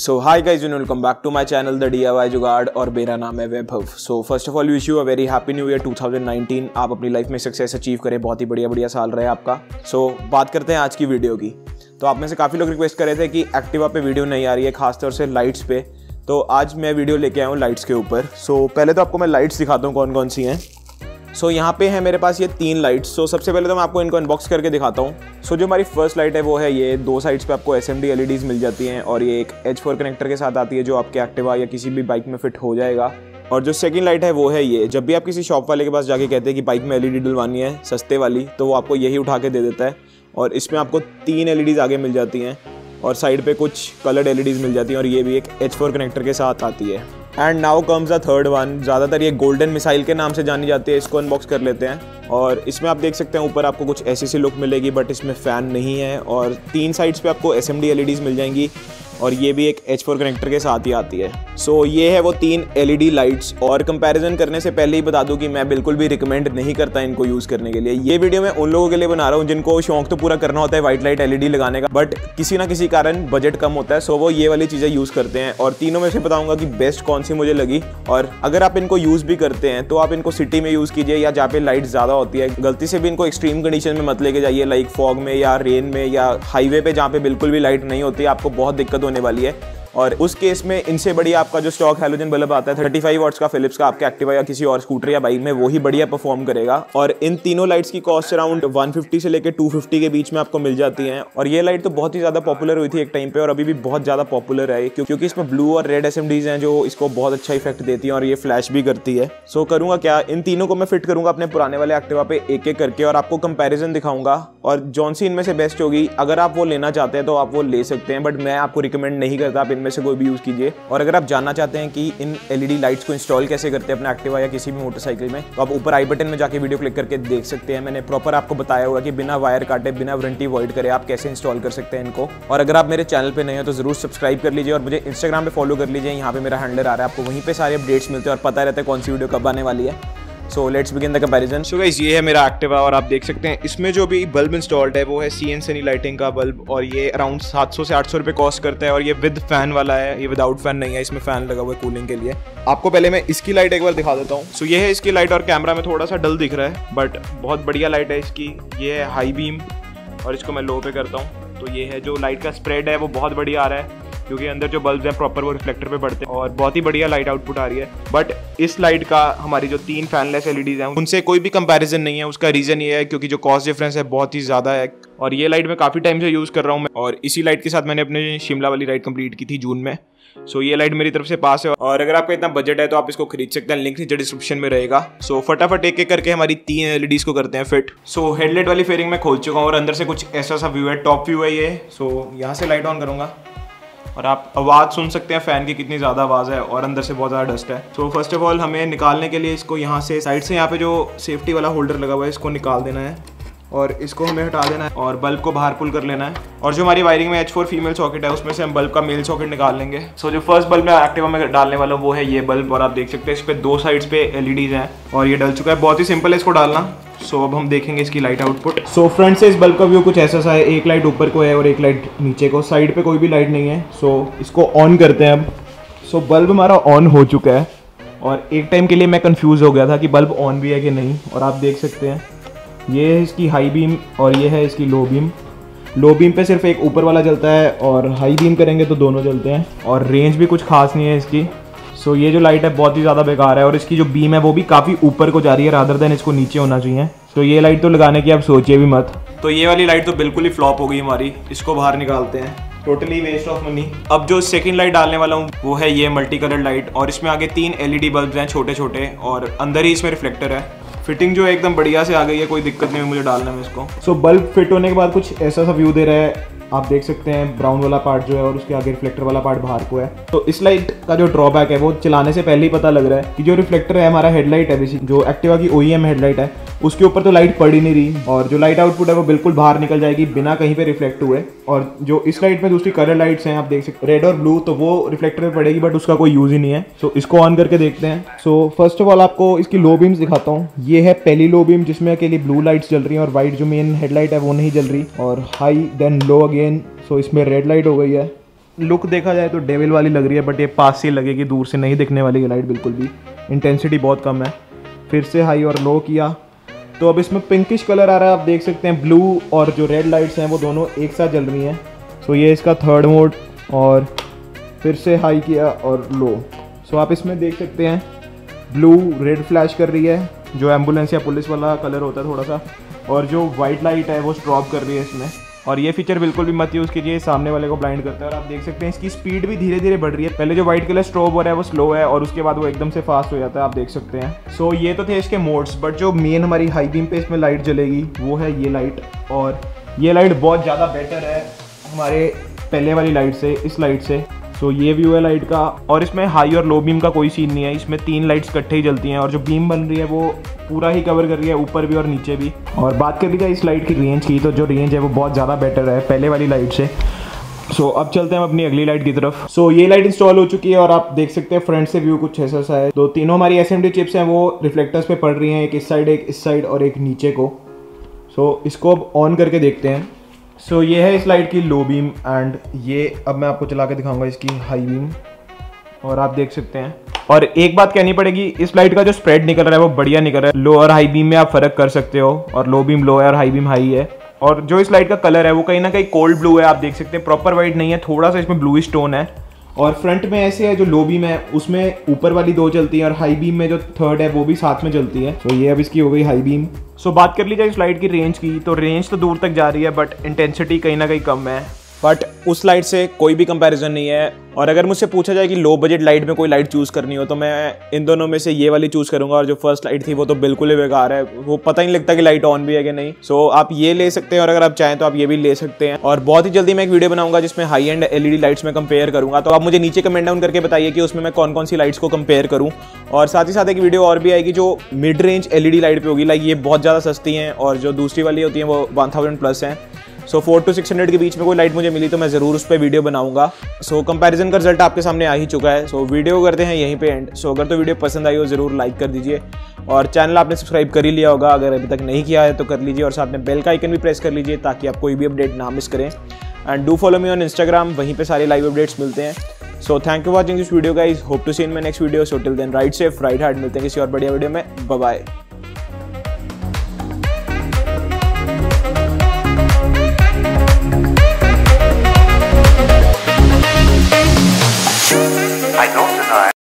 So hi guys and welcome back to my channel the DIY Jugaad और मेरा नाम है Vaibhav. So first of all wish you a very happy new year 2019। आप अपनी life में success achieve करें, बहुत ही बढ़िया साल रहे आपका। सो बात करते हैं आज की वीडियो की। तो आप में से काफ़ी लोग रिक्वेस्ट कर रहे थे कि एक्टिवा पे वीडियो नहीं आ रही है, खासतौर से लाइट्स पे। तो आज मैं वीडियो लेके आया हूँ लाइट्स के ऊपर। सो पहले तो आपको मैं लाइट्स दिखाता हूँ कौन कौन सी हैं। सो यहाँ पे है मेरे पास ये 3 लाइट्स। सो सबसे पहले तो मैं आपको इनको अनबॉक्स करके दिखाता हूँ। सो जो हमारी फर्स्ट लाइट है वो है ये, 2 साइड्स पे आपको SMD LEDs मिल जाती हैं और ये एक H4 कनेक्टर के साथ आती है जो आपके एक्टिवा या किसी भी बाइक में फिट हो जाएगा। और जो सेकंड लाइट है वो है ये, जब भी आप किसी शॉप वाले के पास जाके कहते हैं कि बाइक में LED डलवानी है सस्ते वाली, तो वो आपको यही उठा के दे देता है। और इसमें आपको 3 LEDs आगे मिल जाती हैं और साइड पे कुछ कलर्ड LEDs मिल जाती हैं और ये भी एक H4 कनेक्टर के साथ आती है। And now comes the third one. ज़्यादातर ये गोल्डन मिसाइल के नाम से जानी जाती है। इसको अनबॉक्स कर लेते हैं और इसमें आप देख सकते हैं ऊपर आपको कुछ ऐसी सी लुक मिलेगी, बट इसमें फ़ैन नहीं है। और 3 साइड्स पे आपको SMD LEDs मिल जाएंगी और ये भी एक H4 कनेक्टर के साथ ही आती है। सो ये है वो 3 LED लाइट्स। और कंपैरिजन करने से पहले ही बता दूं कि मैं बिल्कुल भी रिकमेंड नहीं करता इनको यूज़ करने के लिए। ये वीडियो मैं उन लोगों के लिए बना रहा हूँ जिनको शौक तो पूरा करना होता है वाइट लाइट LED लगाने का, बट किसी ना किसी कारण बजट कम होता है, सो वो ये वाली चीज़ें यूज़ करते हैं। और तीनों में से बताऊँगा कि बेस्ट कौन सी मुझे लगी। और अगर आप इनको यूज़ भी करते हैं तो आप इनको सिटी में यूज़ कीजिए या जहाँ पे लाइट ज़्यादा होती है। गलती से भी इनको एक्सट्रीम कंडीशन में मत लेके जाइए, लाइक फॉग में या रेन में या हाईवे पे जहाँ पे बिल्कुल भी लाइट नहीं होती, आपको बहुत दिक्कत होने वाली है। और उस केस में इनसे बढ़िया आपका जो स्टॉक हैलोजन बल्ब आता है 35 वॉट्स का फिलिप्स का, आपके एक्टिवा या किसी और स्कूटर या बाइक में, वो ही बढ़िया परफॉर्म करेगा। और इन तीनों लाइट्स की कॉस्ट अराउंड 150 से लेकर 250 के बीच में आपको मिल जाती हैं। और ये लाइट तो बहुत ही ज़्यादा पॉपुलर हुई थी एक टाइम पे और अभी भी बहुत ज़्यादा पॉपुलर है क्योंकि इसमें ब्लू और रेड SMDs हैं जो इसको बहुत अच्छा इफेक्ट देती हैं और ये फ्लैश भी करती है। सो करूँगा क्या, इन तीनों को मैं फिट करूँगा अपने पुराने वाले एक्टिवा पे एक एक करके और आपको कंपेरिजन दिखाऊंगा और जौन सी इनमें से बेस्ट होगी, अगर आप वो लेना चाहते हैं तो आप वो ले सकते हैं, बट मैं आपको रिकमेंड नहीं करता आप इनमें से कोई भी यूज़ कीजिए। और अगर आप जानना चाहते हैं कि इन LED लाइट्स को इंस्टॉल कैसे करते हैं अपने एक्टिवा या किसी भी मोटरसाइकिल में, तो आप ऊपर आई बटन में जाके वीडियो क्लिक करके देख सकते हैं। मैंने प्रॉपर आपको बताया हुआ कि बिना वायर काटे, बिना वारंटी वॉइड करे आप कैसे इंस्टॉल कर सकते हैं इनको। और अगर आप मेरे चैनल पे नए हो तो जरूर सब्सक्राइब कर लीजिए और मुझे इंस्टाग्राम पे फॉलो कर लीजिए। यहाँ पे मेरा हैंडलर आ रहा है, आपको वहीं पे सारे अपडेट्स मिलते हैं और पता रहता है कौन सी वीडियो कब आने वाली है। So let's begin the comparison. So guys, ये है मेरा एक्टिवा और आप देख सकते हैं इसमें जो भी बल्ब इंस्टॉल्ड है वो है CN सनी लाइटिंग का बल्ब और ये अराउंड 700 से 800 रुपये कॉस्ट करता है। और ये विद फैन वाला है, ये विदाउट फैन नहीं है, इसमें फैन लगा हुआ है कूलिंग के लिए। आपको पहले मैं इसकी लाइट एक बार दिखा देता हूँ। सो ये है इसकी लाइट और कैमरा में थोड़ा सा डल दिख रहा है, बट बहुत बढ़िया लाइट है इसकी। ये है हाई बीम और इसको मैं लो पे करता हूँ तो ये है जो लाइट का स्प्रेड है वो बहुत बढ़िया आ रहा है क्योंकि अंदर जो बल्ब्स हैं प्रॉपर वो रिफ्लेक्टर पे पड़ते हैं और बहुत ही बढ़िया लाइट आउटपुट आ रही है। बट इस लाइट का हमारी जो 3 फैनलेस LEDs हैं उनसे कोई भी कंपैरिजन नहीं है। उसका रीज़न ये है क्योंकि जो कॉस्ट डिफरेंस है बहुत ही ज़्यादा है। और ये लाइट मैं काफ़ी टाइम से यूज़ कर रहा हूँ और इसी लाइट के साथ मैंने अपने शिमला वाली राइड कंप्लीट की थी जून में। सो ये लाइट मेरी तरफ से पास है और अगर आपका इतना बजट है तो आप इसको खरीद सकते हैं, लिंक नीचे डिस्क्रिप्शन में रहेगा। सो फटाफट एक एक करके हमारी 3 LEDs को करते हैं फिट। सो हेडलाइट वाली फेयरिंग मैं खोल चुका हूँ और अंदर से कुछ ऐसा सा व्यू है, टॉप व्यू है ये। सो यहाँ से लाइट ऑन करूँगा और आप आवाज़ सुन सकते हैं फ़ैन की कितनी ज़्यादा आवाज़ है और अंदर से बहुत ज़्यादा डस्ट है। तो फर्स्ट ऑफ ऑल हमें निकालने के लिए इसको यहाँ से साइड से यहाँ पे जो सेफ्टी वाला होल्डर लगा हुआ है इसको निकाल देना है और इसको हमें हटा देना है और बल्ब को बाहर पुल कर लेना है। और जो हमारी वायरिंग में H4 फीमेल सॉकेट है उसमें से हम बल्ब का मेल सॉकेट निकाल लेंगे। सो जो फर्स्ट बल्ब मैं एक्टिवा में डालने वाला हूँ वो है ये बल्ब और आप देख सकते हैं इस पर 2 साइड्स पे LEDs हैं और ये डल चुका है। बहुत ही सिंपल है इसको डालना। सो अब हम देखेंगे इसकी लाइट आउटपुट। सो फ्रंट से इस बल्ब का व्यू कुछ ऐसा सा है, एक लाइट ऊपर को है और एक लाइट नीचे को, साइड पे कोई भी लाइट नहीं है। सो इसको ऑन करते हैं अब। सो बल्ब हमारा ऑन हो चुका है और एक टाइम के लिए मैं कंफ्यूज हो गया था कि बल्ब ऑन भी है कि नहीं। और आप देख सकते हैं ये है इसकी हाई बीम और ये है इसकी लो बीम। लो बीम पे सिर्फ एक ऊपर वाला जलता है और हाई बीम करेंगे तो दोनों जलते हैं और रेंज भी कुछ खास नहीं है इसकी। सो ये जो लाइट है बहुत ही ज़्यादा बेकार है और इसकी जो बीम है वो भी काफ़ी ऊपर को जा रही है रादर देन इसको नीचे होना चाहिए। तो ये लाइट तो लगाने की आप सोचिए भी मत। तो ये वाली लाइट तो बिल्कुल ही फ्लॉप हो गई हमारी, इसको बाहर निकालते हैं, टोटली वेस्ट ऑफ मनी। अब जो सेकंड लाइट डालने वाला हूँ वो है ये मल्टी कलर लाइट और इसमें आगे 3 LED बल्ब हैं छोटे छोटे और अंदर ही इसमें रिफ्लेक्टर है। फिटिंग जो है एकदम बढ़िया से आ गई है, कोई दिक्कत नहीं है मुझे डालने में इसको। सो बल्ब फिट होने के बाद कुछ ऐसा सा व्यू दे रहा है, आप देख सकते हैं ब्राउन वाला पार्ट जो है और उसके आगे रिफ्लेक्टर वाला पार्ट बाहर को है। तो इस लाइट का जो ड्रॉबैक है वो चलाने से पहले ही पता लग रहा है कि जो रिफ्लेक्टर है हमारा हेडलाइट है, बेसिक जो एक्टिवा की OEM हेडलाइट है उसके ऊपर तो लाइट पड़ ही नहीं रही और जो लाइट आउटपुट है वो बिल्कुल बाहर निकल जाएगी बिना कहीं पे रिफ्लेक्ट हुए। और जो इस लाइट में दूसरी कलर लाइट्स हैं आप देख सकते हैं रेड और ब्लू, तो वो रिफ्लेक्टर में पड़ेगी बट उसका कोई यूज़ ही नहीं है। सो इसको ऑन करके देखते हैं। सो फर्स्ट ऑफ ऑल आपको इसकी लो बीम्स दिखाता हूँ। ये है पहली लो बीम जिसमें अकेली ब्लू लाइट्स जल रही हैं और वाइट जो मेन हेडलाइट है वो नहीं जल रही, और high then low again. So इसमें रेड लाइट हो गई है लुक देखा जाए तो डेविल वाली लग रही है, बट ये पास से लगेगी, दूर से नहीं दिखने वाली ये लाइट बिल्कुल भी। इंटेंसिटी बहुत कम है। फिर से हाई और लो किया तो अब इसमें पिंकिश कलर आ रहा है। आप देख सकते हैं ब्लू और जो रेड लाइट्स हैं वो दोनों एक साथ जल रही हैं। सो ये इसका थर्ड मोड, और फिर से हाई किया और लो। सो आप इसमें देख सकते हैं ब्लू रेड फ्लैश कर रही है, जो एम्बुलेंस या पुलिस वाला कलर होता है थोड़ा सा, और जो वाइट लाइट है वो स्ट्रॉप कर रही है इसमें। और ये फीचर बिल्कुल भी मत यूज़ कीजिए, सामने वाले को ब्लाइंड करता है। और आप देख सकते हैं इसकी स्पीड भी धीरे धीरे बढ़ रही है। पहले जो वाइट कलर स्ट्रोब हो रहा है वो स्लो है, और उसके बाद वो एकदम से फास्ट हो जाता है, आप देख सकते हैं। सो ये तो थे इसके मोड्स, बट जो मेन हमारी हाई बीम पे इसमें लाइट जलेगी वो है ये लाइट। और ये लाइट बहुत ज़्यादा बेटर है हमारे पहले वाली लाइट से, इस लाइट से। सो ये व्यू है लाइट का, और इसमें हाई और लो बीम का कोई सीन नहीं है। इसमें 3 लाइट्स इकट्ठे ही जलती हैं, और जो बीम बन रही है वो पूरा ही कवर कर रही है, ऊपर भी और नीचे भी। और बात कर ली जाए इस लाइट की रेंज की, तो जो रेंज है वो बहुत ज़्यादा बेटर है पहले वाली लाइट से। सो अब चलते हैं हम अपनी अगली लाइट की तरफ। सो ये लाइट इंस्टॉल हो चुकी है, और आप देख सकते हैं फ्रंट से व्यू कुछ ऐसा सा है। तो तीनों हमारी SMD चिप्स हैं वो रिफ्लेक्टर्स पे पड़ रही हैं, एक इस साइड, एक इस साइड और एक नीचे को। सो इसको अब ऑन करके देखते हैं। सो ये है इस लाइट की लो बीम, एंड ये अब मैं आपको चला के दिखाऊंगा इसकी हाई बीम, और आप देख सकते हैं। और एक बात कहनी पड़ेगी, इस लाइट का जो स्प्रेड निकल रहा है वो बढ़िया निकल रहा है। लो और हाई बीम में आप फर्क कर सकते हो, और लो बीम लो है और हाई बीम हाई है। और जो इस लाइट का कलर है वो कहीं ना कहीं कोल्ड ब्लू है, आप देख सकते हैं, प्रॉपर वाइट नहीं है, थोड़ा सा इसमें ब्लूइश टोन है। और फ्रंट में ऐसे है, जो लो बीम है उसमें ऊपर वाली 2 चलती है, और हाई बीम में जो थर्ड है वो भी साथ में चलती है। सो ये अब इसकी हो गई हाई बीम। सो बात कर ली जाए इस लाइट की रेंज की, तो रेंज तो दूर तक जा रही है, बट इंटेंसिटी कहीं ना कहीं कम है। बट उस लाइट से कोई भी कंपैरिजन नहीं है। और अगर मुझसे पूछा जाए कि लो बजट लाइट में कोई लाइट चूज़ करनी हो, तो मैं इन दोनों में से ये वाली चूज़ करूंगा। और जो फर्स्ट लाइट थी वो तो बिल्कुल ही बेकार है, वो पता ही नहीं लगता कि लाइट ऑन भी है कि नहीं। सो आप ये ले सकते हैं, और अगर आप चाहें तो आप ये भी ले सकते हैं। और बहुत ही जल्दी मैं एक वीडियो बनाऊंगा जिसमें हाई एंड LED लाइट्स में कंपेयर करूंगा। तो आप मुझे नीचे कमेंट डाउन करके बताइए कि उसमें मैं कौन कौन सी लाइट्स को कंपेयर करूँ। और साथ ही साथ एक वीडियो और भी आएगी जो मिड रेंज LED लाइट पे होगी। लाइक ये बहुत ज़्यादा सस्ती हैं, और जो दूसरी वाली होती हैं वो 1000+ हैं। सो 400 to 600 के बीच में कोई लाइट मुझे मिली तो मैं ज़रूर उस पर वीडियो बनाऊंगा। सो कंपैरिजन का रिजल्ट आपके सामने आ ही चुका है। सो वीडियो करते हैं यहीं पे एंड। सो अगर तो वीडियो पसंद आई हो ज़रूर लाइक कर दीजिए, और चैनल आपने सब्सक्राइब कर ही लिया होगा, अगर अभी तक नहीं किया है तो कर लीजिए, और साथ में बेल का आइकन भी प्रेस कर लीजिए ताकि आप कोई भी अपडेट ना मिस करें। And do follow me on Instagram, वहीं पे सारे लाइव अपडेट्स मिलते हैं। So thank you watching this video guys, hope to see in my next video. So till then ride safe, ride hard. मिलते हैं किसी और बढ़िया वीडियो में। Bye bye.